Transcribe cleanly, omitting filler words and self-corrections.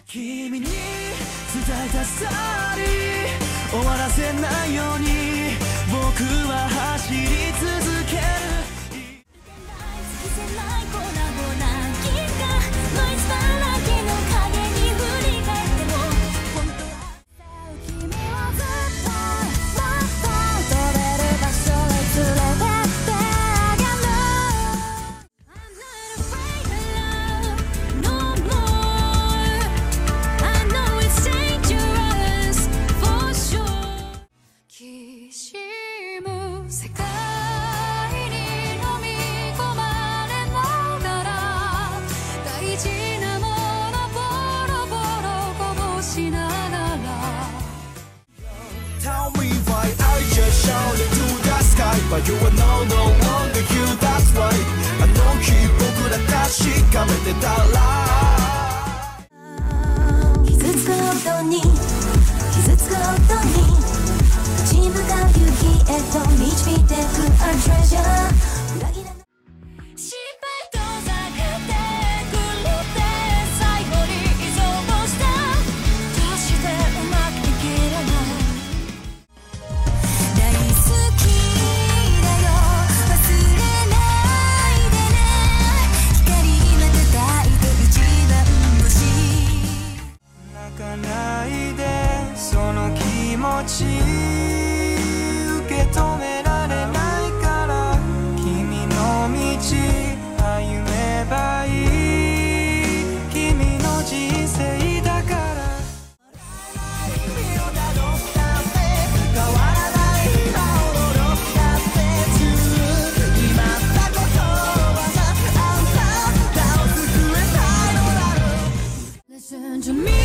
君に伝えたストーリー終わらせないように僕は走り続ける世界に飲み込まれながら大事なものボロボロこぼしながら Tell me why I just shouted to the sky But you are no longer you, that's why あの日僕ら確かめてたら傷つく音に傷つく音に立ち向かう勇気へと導いてく Our treasure 裏切らない失敗と避けてくれて最後に依存をしたどうしてうまくできれない大好きだよ忘れないでね光まで抱いて一番星泣かないでその気持ち受け止められないから君の道歩めばいい君の人生だから変わらない今驚きだって決まったことはあんたを救えたいのだろう Listen to me